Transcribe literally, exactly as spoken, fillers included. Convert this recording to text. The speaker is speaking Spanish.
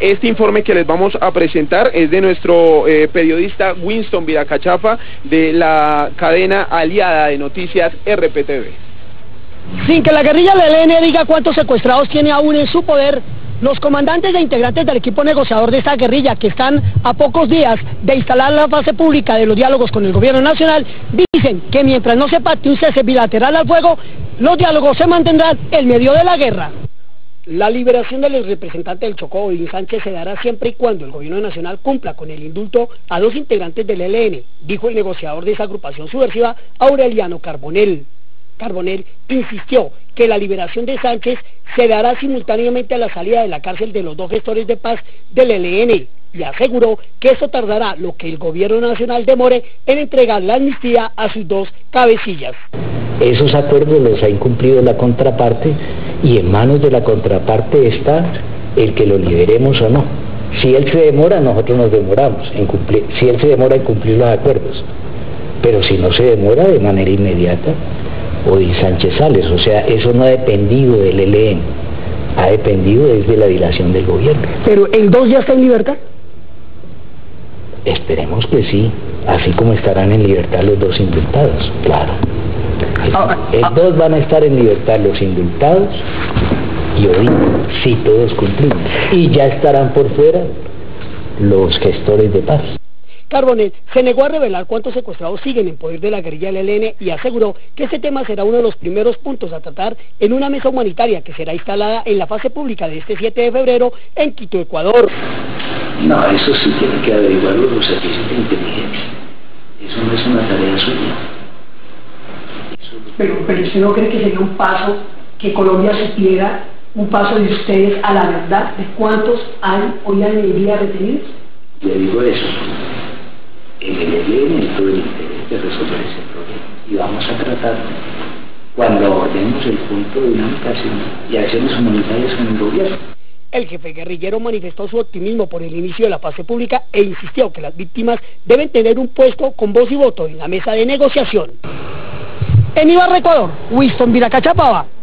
Este informe que les vamos a presentar es de nuestro eh, periodista Winston Viracachafa, de la cadena aliada de noticias R P T V. Sin que la guerrilla del E L N diga cuántos secuestrados tiene aún en su poder, los comandantes e integrantes del equipo negociador de esta guerrilla, que están a pocos días de instalar la fase pública de los diálogos con el gobierno nacional, dicen que mientras no se pacte un cese bilateral al fuego, los diálogos se mantendrán en medio de la guerra. La liberación del representante del Chocó, Odín Sánchez, se dará siempre y cuando el gobierno nacional cumpla con el indulto a dos integrantes del E L N, dijo el negociador de esa agrupación subversiva, Aureliano Carbonell. Carbonell insistió que la liberación de Sánchez se dará simultáneamente a la salida de la cárcel de los dos gestores de paz del E L N y aseguró que eso tardará lo que el gobierno nacional demore en entregar la amnistía a sus dos cabecillas. Esos acuerdos los ha incumplido la contraparte y en manos de la contraparte está el que lo liberemos o no. Si él se demora, nosotros nos demoramos en cumplir, si él se demora en cumplir los acuerdos, pero si no se demora de manera inmediata, Odín Sánchez Sales, o sea, eso no ha dependido del E L N, ha dependido desde la dilación del gobierno. ¿Pero el dos ya está en libertad? Esperemos que sí, así como estarán en libertad los dos indultados, claro. El dos van a estar en libertad los indultados y Odín, si todos cumplimos, y ya estarán por fuera los gestores de paz. Carbonell se negó a revelar cuántos secuestrados siguen en poder de la guerrilla del E L N y aseguró que ese tema será uno de los primeros puntos a tratar en una mesa humanitaria que será instalada en la fase pública de este siete de febrero en Quito, Ecuador. No, eso sí tiene que averiguarlo los servicios de inteligencia. Eso no es una tarea suya. Eso... Pero, pero ¿usted no cree que sería un paso que Colombia supiera, un paso de ustedes a la verdad de cuántos hay hoy en día retenidos? Le digo eso. En el E L N todo el interés de resolver ese problema y vamos a tratar cuando abordemos el punto de una educación y acciones humanitarias con el gobierno. El jefe guerrillero manifestó su optimismo por el inicio de la fase pública e insistió que las víctimas deben tener un puesto con voz y voto en la mesa de negociación. En Ibarra, Ecuador, Winston Viracachafa.